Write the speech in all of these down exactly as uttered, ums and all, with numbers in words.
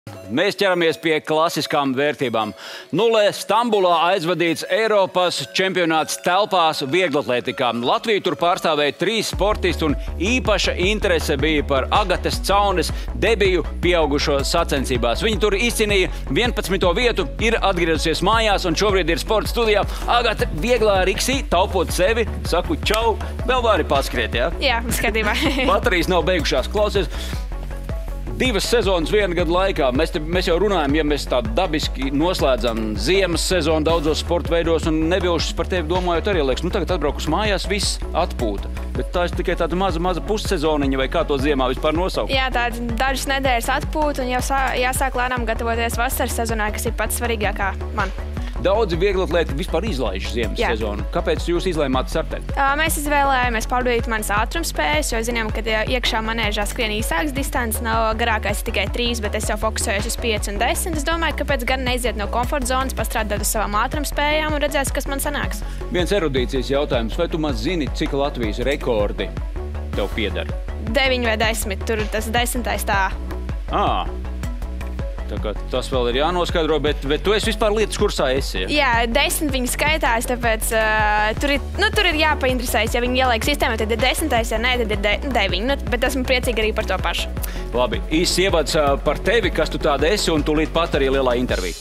Mēs ķeramies pie klasiskām vērtībām. Nulē Stambulā aizvadīts Eiropas čempionāts telpās vieglatlētikā. Latviju tur pārstāvēja trīs sportisti un īpaša interese bija par Agates Caunes debiju pieaugušo sacensībās. Viņi tur izcīnīja vienpadsmito vietu, ir atgriezusies mājās un šobrīd ir sporta studijā. Agate, vieglā riksī, taupot sevi, saku čau, vēl vari paskriet, jā? Jā, skatībā. Baterijas nav beigušās, klausies. Divas sezonas viena gada laikā. Mēs, te, mēs jau runājam, ja mēs tā dabiski noslēdzam ziemas sezonu daudzos sporta veidos un nevilšas par tevi domājot arī liekas, nu tagad atbraukus mājās, viss atpūta. Bet tā ir tikai tāda maza, maza pussezoniņa, vai kā to ziemā vispār nosaukt? Jā, tāda dažas nedēļas atpūta un jau sā, jāsāk lēnām gatavoties vasaras sezonā, kas ir pats svarīgākā man. Daudzi vieglatlēti vispār izlaiž ziemas Jā. sezonu. Kāpēc jūs izlēmāt startēt? Mēs izvēlējāmies pārbaudīt manas ātrumspējas, jo zinām, ka iekšā manēžā skrien īsāks distants, nav garākais tikai trīs, bet es jau fokusējos uz pieci un desmit. Es domāju, kāpēc gan neiziet no komforta zonas, pastrādāt uz savām ātrumspējām un redzēs, kas man sanāks. Viens erudīcijas jautājums. Vai tu maz zini, cik Latvijas rekordi tev pieder? Deviņi vai desmit, tur tas desmitais tā. Ā. Tā kā tas vēl ir jānoskaidro, bet, bet tu esi vispār lietas kursā esi, ja? Jā, desmit viņi skaitās, tāpēc uh, tur, ir, nu, tur ir jāpainteresējas. Ja viņi ieliek sistēmā, tad ir desmitais, ja nē, tad ir de, deviņi. Nu, bet esmu priecīga arī par to pašu. Labi, īsts ievads uh, par tevi, kas tu tāda esi, un tūlīt pat arī lielā intervija.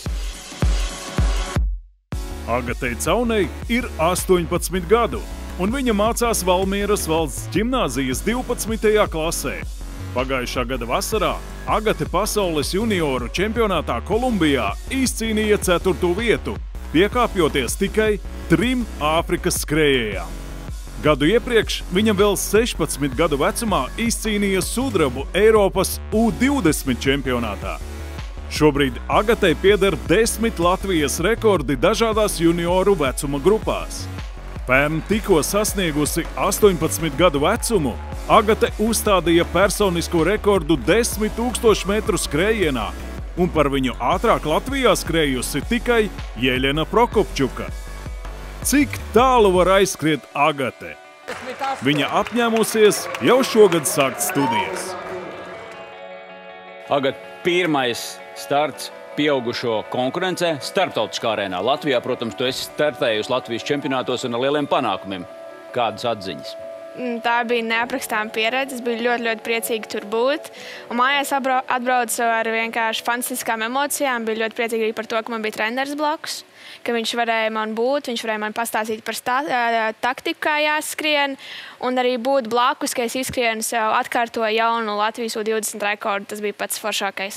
Agatei Caunei ir astoņpadsmit gadu, un viņa mācās Valmieras valsts ģimnāzijas divpadsmitajā klasē. Pagājušā gada vasarā Agate pasaules junioru čempionātā Kolumbijā izcīnīja ceturto vietu, piekāpjoties tikai trim Āfrikas skrējējām. Gadu iepriekš viņa vēl sešpadsmit gadu vecumā izcīnīja sudrabu Eiropas U divdesmit čempionātā. Šobrīd Agatei pieder desmit Latvijas rekordi dažādās junioru vecuma grupās. Pērn tikko sasniegusi astoņpadsmit gadu vecumu, Agate uzstādīja personisko rekordu desmit tūkstošu metru skrējienā, un par viņu ātrāk Latvijā skrējusi tikai Jeļena Prokopčuka. Cik tālu var aizskriet Agate? Viņa apņēmusies jau šogad sākt studijas. Agate, pirmais starts pieaugušo konkurencē starptautiskā arēnā. Latvijā, protams, tu esi startējusi Latvijas čempionātos un ar lieliem panākumiem. Kādas atziņas? Tā bija neaprakstāma pieredze. Es biju ļoti, ļoti priecīga tur būt. Un mājās atbraucu ar vienkārši fantastiskām emocijām. Biju ļoti priecīga arī par to, ka man bija treneris blakus, ka viņš varēja man būt, viņš varēja man pastāstīt par stā, taktiku, kā jāskrien, un arī būt blakus, ka es izskrienu sev, atkārtoju jaunu Latvijas U divdesmit rekordu. Tas bija pats foršākais.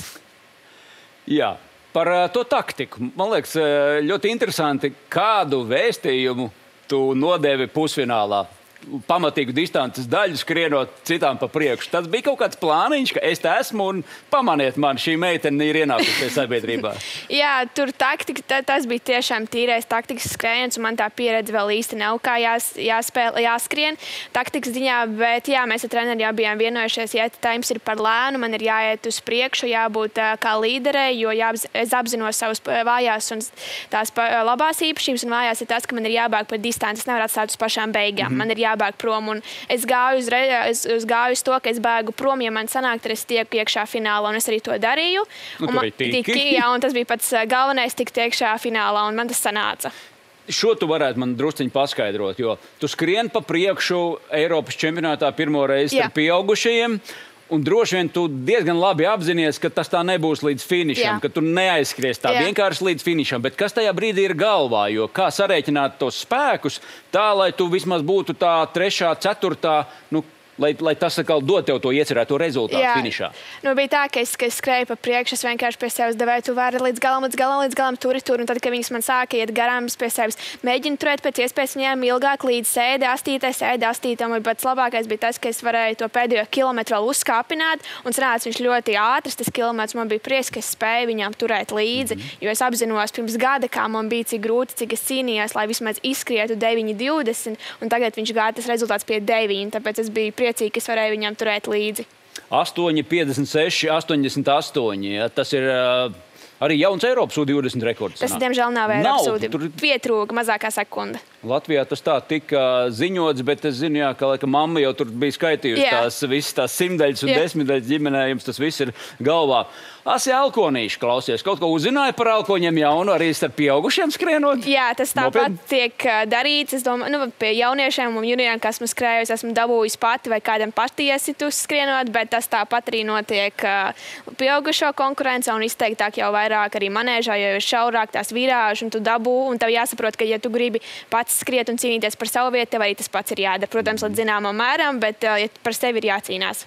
Jā, par to taktiku. Man liekas, ļoti interesanti, kādu vēstījumu tu nodevi pusfinālā. Pamatīgu distances daļu skrienot citām pa priekšu. Tas bija kaut kāds plāniņš, ka es te esmu un pamaniet man, šī meitene ir ienākusies sabiedrībā. Jā, tur taktika, tas bija tiešām tīrais taktikas skrējiens, un man tā pieredze vēl īsti nav, kā jās, jāspēl, jāskrien taktikas ziņā, bet jā, mēs ar treneri jau bijām vienojušies, ja temps ir par lēnu, man ir jāiet uz priekšu, jābūt kā līderei, jo jāapz, es apzinos savus vājās un tās labās īpašības, un vājās ir tas, ka man ir jābāk par distanci, es nevaru atstāt uz pašām beigām. Mm-hmm. Man ir jābēg prom, un es gāju uz, es, es gāju uz to, ka es bēgu prom, ja man sanāk, tad es tieku iekšā finālā, un es arī to darīju. Nu, un, man, tiki, jā, un tas bija pats galvenais tikt iekšā finālā, un man tas sanāca. Šo tu varētu man drusciņi paskaidrot, jo tu skrien pa priekšu Eiropas čempionātā pirmo reizi ar pieaugušajiem, un droši vien tu diezgan labi apzinies, ka tas tā nebūs līdz finišam, Jā. ka tu neaizskries tā Jā. vienkārši līdz finišam. Bet kas tajā brīdī ir galvā? Jo kā sarēķināt tos spēkus tā, lai tu vismaz būtu tā trešā, ceturtā, nu, lai, lai tas atkal dod tev to iecerēto rezultātu Jā. finišā? Nu, bija tā, ka es, ka es skrēju pa priekšu, es vienkārši pie sevis devēju, tu vari līdz galam, līdz galam, līdz galam, turi, turi. Un tad, kad viņas man sāka iet garām, es pie sevis mēģinu turēt pēc iespējas viņām ilgāk līdz sēdi astītē, sēdi astītē. Un pats labākais bija tas, ka es varēju to pēdējo kilometru vēl uzkāpināt. Un sanāca viņš ļoti ātrs, tas kilometrs. Man bija prieks, ka es spēju viņām turēt līdzi. Mm-hmm. Jo es apzinos pirms gada, kā man bija cik grūti, cik es cīnījos, lai vismaz izskrietu deviņi divdesmit. Un tagad viņš gāja tas rezultāts pie deviņi. Tāpēc es biju priecīga, ka es varēju viņam turēt līdzi. astoņi piecdesmit seši astoņdesmit astoņi. Ja, tas ir uh, arī jauns Eiropas U divdesmit rekords. Tas, diemžēl, nav Eiropas U divdesmit. Tur... Pietrūka mazākā sekunda. Latvijā tas tā tika ziņots, bet es zinu, jā, ka laika mamma jau tur bija skaitījusi tās visas tās simtdaļas un Jā. desmitdaļas ģimenē, jums tas viss ir galvā. Asi elkonīši, klausies, kaut ko uzzināja par elkoņiem jaunu, arī starp pieaugušiem skrienot? Jā, tas tāpat Nopietni? tiek uh, darīts. Es domāju, nu, pie jauniešiem un junioriem, kas esmu skrējusi, esmu dabūjusi pati vai kādam patiesitus skrienot, bet tas tāpat arī notiek uh, pieaugušo konkurence un izteiktāk jau vairāk arī manēžā, jo ir šaurāk tās virāžu un tu dabū, un tev jāsaprot, ka ja tu gribi pats skriet un cīnīties par savu vietu, tev arī tas pats ir jādara. Protams, līdz zināmam mēram, bet uh, ja par sevi ir jācīnās.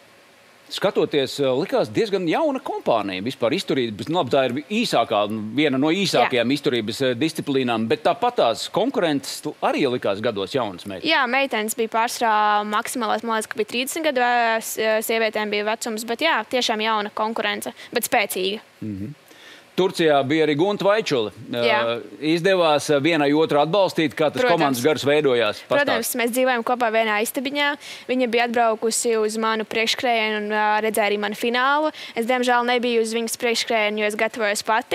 Skatoties, likās diezgan jauna kompānija. Vispār izturības, nu, labi, tā ir īsākā, viena no īsākajām Jā. izturības disciplīnām, bet tāpat tās konkurences arī likās gados jaunas meitenes. Jā, meitenes bija pārsvarā maksimālais, man liekas, ka bija trīsdesmit gadu, sievietēm bija vecums, bet jā, tiešām jauna konkurence, bet spēcīga. Mhm. Turcijā bija arī Gunta Vaičula. Uh, izdevās vienai otru atbalstīt, kā tas Protams. komandas gars veidojās. Pastāst. Protams, mēs dzīvojam kopā vienā istabiņā. Viņa bija atbraukusi uz manu priekšskrējienu un uh, redzēja arī manu finālu. Es, diemžēl, nebiju uz viņas priekšskrējienu, jo es gatavojos pati.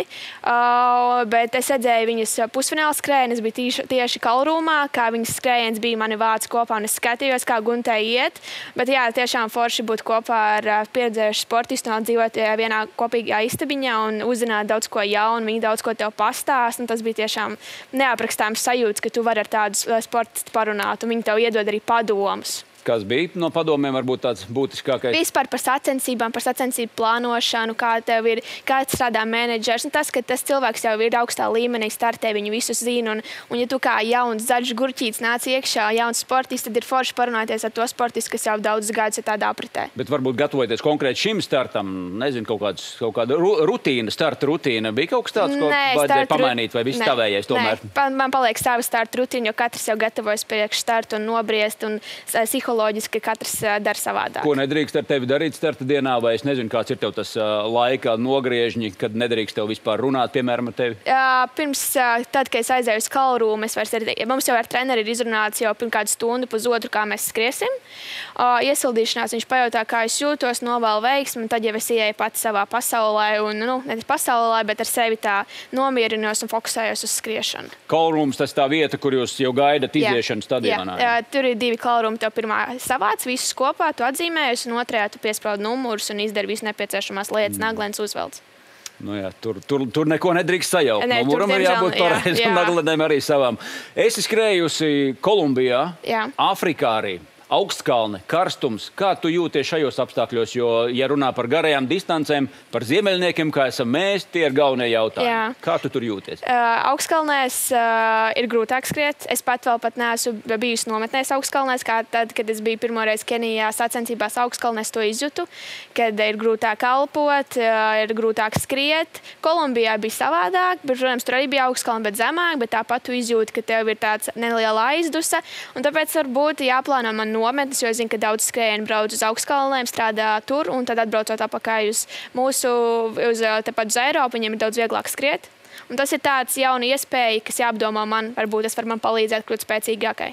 Uh, bet es redzēju viņas pusfināla skrējienu. Es biju tīši, tieši Kalrūmā, kā viņas skrējiens bija mani vācu kopā, un es skatījos, kā Guntai iet. Bet jā, tiešām forši būt kopā ar uh, pieredzējušu sportistu un dzīvot uh, vienā kopīgā istabiņā un uzzināt daudz ko jaunu, viņi daudz ko tev pastāst, un tas bija tiešām neaprakstāms sajūts, ka tu vari ar tādu sportistu parunāt, un viņi tev iedod arī padomus. Kas bija no padomiem varbūt tāds būtiskākais? Vispār par sacensībām, par sacensību plānošanu, kā tev ir, kā strādā menedžers. Un tas, ka tas cilvēks jau ir augstā līmenī, startē, viņu visus zina. Un, un ja tu kā jauns zaļš gurķītis nāc iekšā, jauns sportists, tad ir forši parunāties ar to sportistu, kas jau daudzus gadus ir tādā apritē. Bet varbūt gatavoties konkrēti šim startam, nezinu, kaut, kāds, kaut kāda rutīna, starta rutīna, bija kaut kas tāds, ko Nē, vajadzēja pamainīt, vai viss tavējais tomēr? Nē, man paliek sava starta rutīna, jo katrs jau gatavojas priekš startu un nobriest, un psiholoģiski katrs dara savādāk. Ko nedrīkst ar tevi darīt starta dienā, vai es nezinu, kāds ir tev tas laika nogriežņi, kad nedrīkst tev vispār runāt, piemēram, ar tevi? Pirms, tad, kad es aizēju uz Kalrūmu, es vairs arī, mums jau ar treneri ir izrunāts jau pirms kādu stundu, pusotru, kā mēs skriesim. Iesildīšanās viņš pajautā, kā es jūtos, novēlu veiksmi, un tad jau es ieeju pati savā pasaulē, un, nu, ne pasaulē, bet ar sevi tā nomierinos un fokusējos uz skriešanu. Kalrūms, tas tā vieta, kur jūs jau gaidat iziešanu stadionā? Jā, tur ir divi Kalrūmi, tev pirmā savāc visus kopā, tu atzīmējies, un otrajā tu piespraudi numurus un izdari visu nepieciešamās lietas, mm. naglens uzvelc. Nu jā, tur, tur, tur neko nedrīkst sajaukt. Ne, Numuram ir jābūt pareizi, un naglenēm arī savām. Esi skrējusi Kolumbijā, jā. Afrikā arī. Augstkalne, karstums. Kā tu jūties šajos apstākļos? Jo, ja runā par garajām distancēm, par ziemeļniekiem, kā esam mēs, tie ir galvenie jautājumi. Jā. Kā tu tur jūties? Uh, augstkalnēs uh, ir grūtāk skriet. Es pat vēl pat neesmu bijusi nometnēs augstkalnēs, kā tad, kad es biju pirmoreiz Kenijā sacensībās augstkalnēs, to izjūtu, kad ir grūtāk elpot, uh, ir grūtāk skriet. Kolumbijā bija savādāk, bet, protams, tur arī bija augstkalne, bet zemāk, bet tāpat tu izjūti, ka tev ir tāds neliela aizdusa, un tāpēc varbūt jāplāno man nometnes, jo es zinu, ka daudz skrējienu brauc uz augstkalnēm, strādā tur, un tad atbraucot apakaļ uz mūsu, uz, tepat uz Eiropu, viņiem ir daudz vieglāk skriet. Un tas ir tāds jauna iespēja, kas jāapdomā man, varbūt tas var man palīdzēt kļūt spēcīgākai.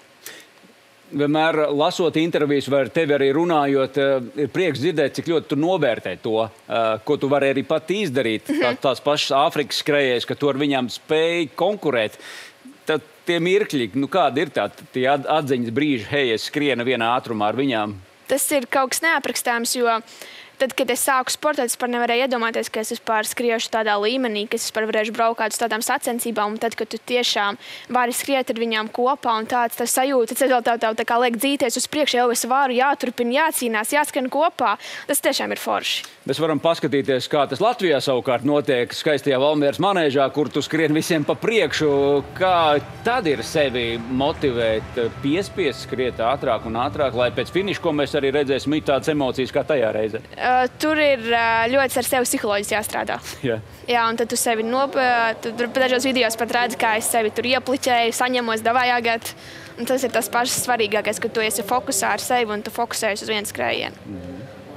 Vienmēr lasot intervijas vai ar tevi arī runājot, ir prieks dzirdēt, cik ļoti tu novērtē to, ko tu vari arī pat izdarīt. Tā, tās pašas Āfrikas skrējējas, ka tu ar viņām spēj konkurēt. Tad tie mirkļi, nu kādi ir tā, tie atziņas brīži, hei, es skrienu vienā ātrumā ar viņām? Tas ir kaut kas neaprakstāms, jo tad, kad es sāku sportēt, es par nevarēju iedomāties, ka es vispār skriešu tādā līmenī, ka es vispār varēšu braukt uz tādām sacensībām, un tad, kad tu tiešām vari skriet ar viņām kopā, un tāds tas sajūta, tas vēl tā, tā, tā kā liek dzīties uz priekšu, jau es varu, jāturpina, jācīnās, jāskrien kopā. Tas tiešām ir forši. Mēs varam paskatīties, kā tas Latvijā savukārt notiek skaistajā Valmieras manēžā, kur tu skrien visiem pa priekšu. Kā tad ir sevi motivēt, piespiest skriet ātrāk un ātrāk, lai pēc finiša, ko mēs arī redzēsim, ir tādas emocijas kā tajā reizē? Uh, tur ir uh, ļoti ar sevi psiholoģiski jāstrādā. Jā. Jā, un tad tu sevi nop... Tu dažos videjos pat redzi, kā es sevi tur iepliķēju, saņemos, davai jāgāt. Un tas ir tas pašs svarīgākais, ka tu esi fokusā ar sevi un tu fokusējies uz vienu skrējienu. Mm-hmm.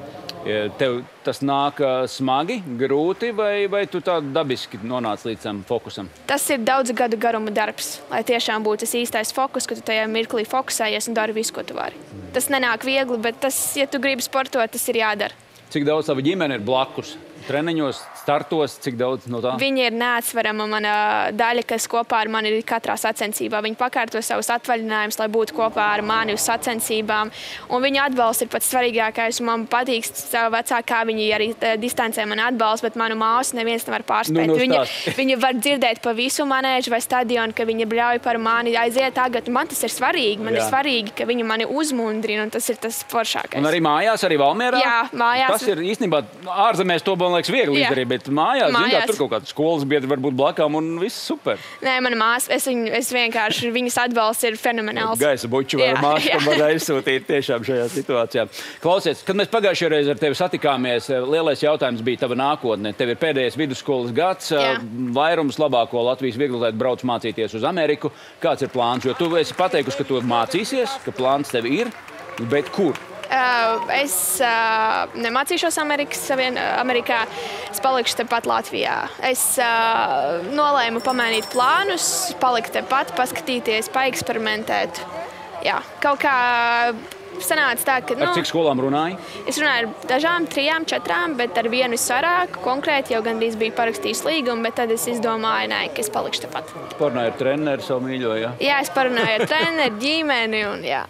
Tev tas nāk smagi, grūti, vai, vai tu tā dabiski nonāc līdz tam fokusam? Tas ir daudzu gadu garuma darbs, lai tiešām būtu tas īstais fokus, ka tu tajā mirklī fokusējies un dari visu, ko tu vari. Tas nenāk viegli, bet tas, ja tu gribi sportot, tas ir jādara. Cik daudz tava ģimene ir blakus treniņos, startos, cik daudz no tā? Viņa ir neatsverama mana daļa, kas kopā ar mani ir katrā sacensībā. Viņa pakārto savus atvaļinājumus, lai būtu kopā ar mani uz sacensībām. Un viņa atbalsts ir pats svarīgākais. Man patīk savu vecāku, kā viņi arī distancē mani atbalsta, bet manu māsu neviens nevar pārspēt. Nu, nu, viņa, viņa var dzirdēt pa visu manēžu vai stadionu, ka viņa bļauj par mani, aiziet tagad. Man tas ir svarīgi. Man Jā. ir svarīgi, ka viņa mani uzmundrina, un tas ir tas foršākais. Un arī mājās, arī Valmierā? Jā, mājās. Tas ir īstenībā ārzemēs to, man liekas, viegli izdarīt, bet mājās, mājās. Zin, kā, tur kaut kāds skolas biedri var būt blakām un viss super. Nē, mana māsa, es, viņu, es vienkārši, viņas atbalsts ir fenomenāls. Gaisa buču var māsu, kam var aizsūtīt tiešām šajā situācijā. Klausies, kad mēs pagājušajā reizi ar tevi satikāmies, lielais jautājums bija tava nākotne. Tev ir pēdējais vidusskolas gads, Jā. vairums labāko Latvijas vieglatlētu brauc mācīties uz Ameriku. Kāds ir plāns? Jo tu esi pateikusi, ka tu mācīsies, ka plāns tev ir, bet kur? Uh, es uh, nemācīšos Amerikas, Amerikā, es palikšu tepat Latvijā. Es uh, nolēmu pamainīt plānus, palikt tepat, paskatīties, paeksperimentēt. Jā, kaut kā sanāca tā, ka... Nu, ar cik skolām runāji? Es runāju ar dažām, trijām, četrām, bet ar vienu es sarāku. Konkrēti jau gandrīz biju parakstījis līgumu, bet tad es izdomāju, nē, ka es palikšu tepat. Tu parunāji ar treneru savu mīļo, jā? Jā, es parunāju ar treneru, ģimeni un jā.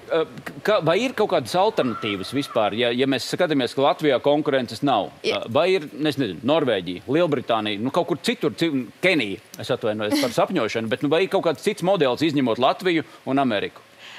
Vai ir kaut kādas alternatīvas vispār? Ja, ja mēs skatāmies, ka Latvijā konkurences nav, Jā. vai ir, es nezinu, Norvēģija, Lielbritānija, nu kaut kur citur, Kenija, es atvainojos par sapņošanu, bet nu, vai ir kaut kāds cits modelis izņemot Latviju un Ameriku?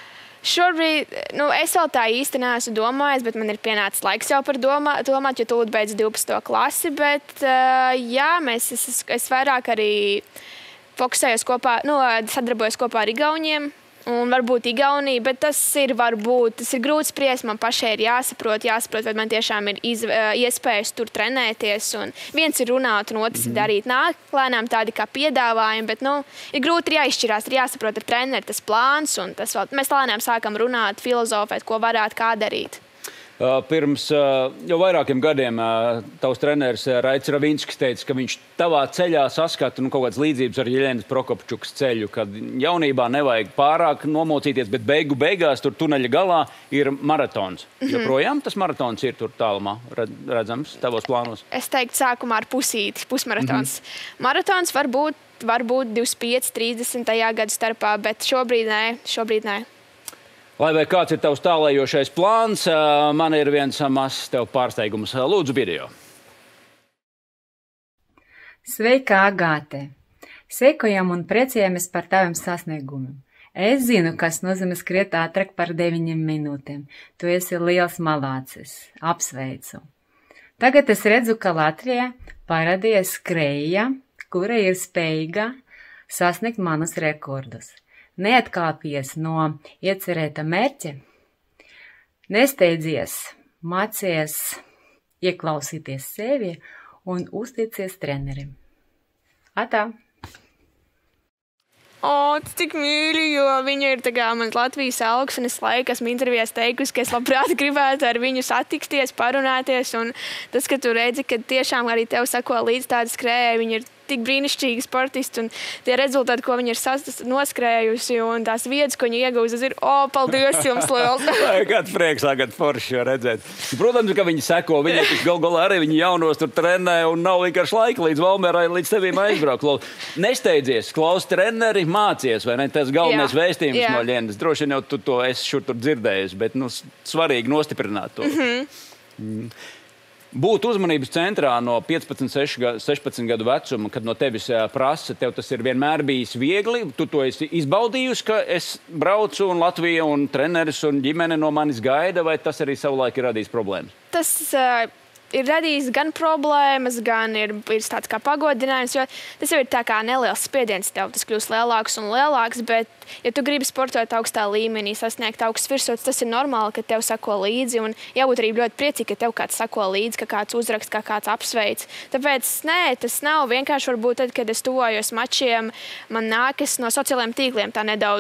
Šobrīd, nu, es vēl tā īsti neesmu domājis, bet man ir pienācis laiks jau par domā, domāt, jo tūlīt beidz divpadsmito klasi, bet uh, jā, mēs, es, es vairāk arī fokusējos kopā, nu, sadarbojos kopā ar Igauniem. Un varbūt Igaunija, bet tas ir varbūt, tas ir grūti spriest, man pašai ir jāsaprot, jāsaprot, vai man tiešām ir iz, iespējas tur trenēties. Un viens ir runāt, un otrs mm-hmm. ir darīt nāk lēnām tādi kā piedāvājumi, bet, nu, ir grūti ir jāizšķirās, ir jāsaprot ar treneri tas plāns, un tas vēl, mēs lēnām sākam runāt, filozofēt, ko varētu kā darīt. Pirms jau vairākiem gadiem tavs treneris Raits Ravinskis teica, ka viņš tavā ceļā saskata nu, kaut kādas līdzības ar Jeļenas Prokopčukas ceļu, kad jaunībā nevajag pārāk nomocīties, bet beigu beigās tur tuneļa galā ir maratons. Mm-hmm. Joprojām tas maratons ir tur tālumā redzams tavos plānos? Es teiktu sākumā ar pusīti, pusmaratons. Mm-hmm. Maratons var būt, var būt divdesmit pieci, trīsdesmit gadu starpā, bet šobrīd nē, šobrīd nē. Lai vai kāds ir tavs tālējošais plāns, man ir viens mazs tev pārsteigums. Lūdzu, video. Sveika, Agāte! Sekojam un priecājamies par taviem sasniegumiem. Es zinu, kas nozīmē skriet ātrāk par deviņām minūtēm. Tu esi liels malācis. Apsveicu. Tagad es redzu, ka Latvijā parādījies skrejja, kura ir spējīga sasniegt manus rekordus. Neatkāpies no iecerēta mērķa, nesteidzies, mācies ieklausīties sevi un uzticies trenerim. Atā! O, cik mīļi, jo viņa ir tā kā mans Latvijas augs, un es laiku esmu intervijās teikusi, ka es labprāt gribētu ar viņu satikties, parunāties, un tas, ka tu redzi, ka tiešām arī tev sako līdz tāda skrēja, viņa ir tik brīnišķīgi sportisti, un tie rezultāti, ko viņi ir noskrējusi, un tās vietas, ko viņi iegūst, ir, o, paldies jums liels! Kāds prieks, kāds forši jau redzēt. Protams, ka viņi seko, viņi gal galā arī viņi jaunos tur trenē, un nav vienkārši laika līdz Valmierai, līdz tevīm aizbraukt. Nesteidzies, klaus treneri, mācies, vai ne? Tas galvenais jā, vēstījums jā. No Ļenas. Droši vien jau tu to esi šur tur dzirdējusi, bet, nu, svarīgi nostiprināt to. Mm-hmm. Mm. Būt uzmanības centrā no piecpadsmit, sešpadsmit gadu vecuma, kad no tevis prasa, tev tas ir vienmēr bijis viegli, tu to esi izbaudījusi, ka es braucu un Latvija un treneris un ģimene no manis gaida, vai tas arī savulaik ir radījis problēmas? Tas uh, ir radījis gan problēmas, gan ir, ir tāds kā pagodinājums, jo tas jau ir tā kā neliels spiediens tev, tas kļūst lielāks un lielāks, bet ja tu gribi sportot augstā līmenī, sasniegt augsts virsrots, tas ir normāli, ka tev sako līdzi, un jābūt arī ļoti priecīgi, ka tev kāds sako līdzi, ka kāds uzrakst, ka kāds apsveic. Tāpēc, nē, tas nav vienkārši varbūt tad, kad es tuvojos mačiem, man nākas no sociālajiem tīkliem tā nedaudz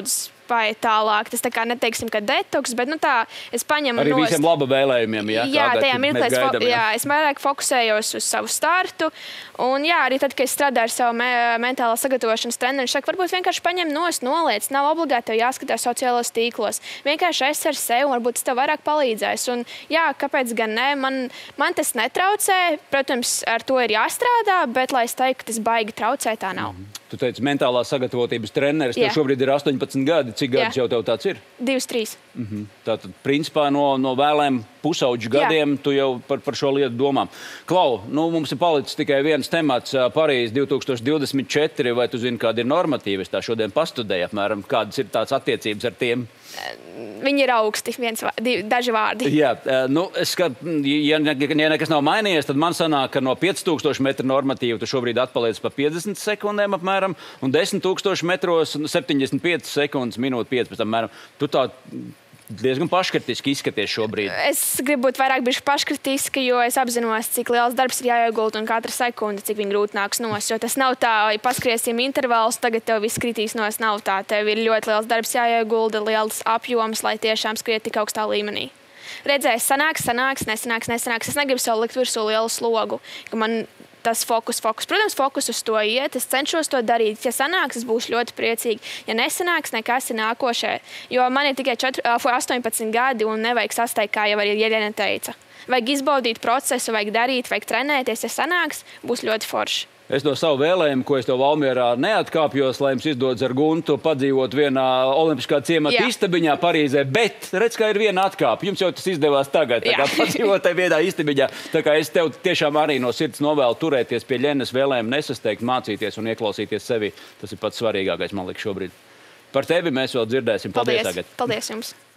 paiet tālāk. Tas tā kā neteiksim, ka detoks, bet nu tā, es paņemu Arī nost. visiem laba vēlējumiem, jā? Jā, Tagad tajā mirklī es, gaidam, fo jā, es vairāk fokusējos uz savu startu. Un jā, arī tad, kad es strādāju ar savu me mentālā sagatavošanas treneru, viņš saka, varbūt vienkārši paņem nost, noliec. Nav obligāti tev jāskatās sociālos tīklos. Vienkārši es ar sevi, un varbūt tas tev vairāk palīdzēs. Un jā, kāpēc gan ne? Man, man tas netraucē. Protams, ar to ir jāstrādā, bet, lai es teiktu, ka tas baigi traucē, tā nav. Mm. Tu teici, mentālā sagatavotības treneris. Jā. Tev šobrīd ir astoņpadsmit gadi. Cik gadus jau tev tāds ir? Divas, trīs. Mhm. Tātad, principā, no, no vēlēm pusauģu gadiem tu jau par, par šo lietu domā. Klau, nu, mums ir palicis tikai viens temats - Parīze divi tūkstoši divdesmit četri. Vai tu zini, kādi ir normatīvi? Es tā šodien pastudēju apmēram, kādas ir tās attiecības ar tiem? Viņi ir augsti, viens, divi, daži vārdi. Jā, nu, es skat, ja, ja nekas nav mainījies, tad man sanāk, ka no pieci tūkstoši metru normatīvu tu šobrīd atpaliec pa piecdesmit sekundēm apmēram, un desmit tūkstoši metros septiņdesmit piecas sekundes, minūte piecpadsmit apmēram. Tu tā diezgan paškritiski izskaties šobrīd. Es gribu būt vairāk bišķi paškritiski, jo es apzinos, cik liels darbs ir jāiegulda un katra sekunde, cik viņa grūti nāks nos. Jo tas nav tā, ja paskriesim intervālus, tagad tev viss kritīs nos, nav tā. Tev ir ļoti liels darbs jāiegulda, liels apjoms, lai tiešām skriet tik augstā līmenī. Redzēs, sanāks, sanāks, nesanāks, nesanāks. Es negribu sev likt virsū lielu slogu, ka man tas fokus, fokus. Protams, fokus uz to iet, es cenšos to darīt. Ja sanāks, es būšu ļoti priecīgi. Ja nesanāks, nekas ir nākošais. Jo man ir tikai astoņpadsmit gadi un nevajag sasteigt, kā jau arī Jeļena teica. Vajag izbaudīt procesu, vajag darīt, vajag trenēties. Ja sanāks, būs ļoti forši. Es no savu vēlējumu, ko es tev Valmierā neatkāpjos, lai jums izdodas ar Guntu padzīvot vienā olimpiskā ciemata istabiņā Parīzē, bet redz, ka ir viena atkāpe. Jums jau tas izdevās tagad, tā kā padzīvot tajā vienā istabiņā. Tā kā es tev tiešām arī no sirds novēlu turēties pie Ļenas vēlējumu, nesasteigt, mācīties un ieklausīties sevi. Tas ir pats svarīgākais, man liekas, šobrīd. Par tevi mēs vēl dzirdēsim. Paldies, Paldies, tagad. Paldies jums.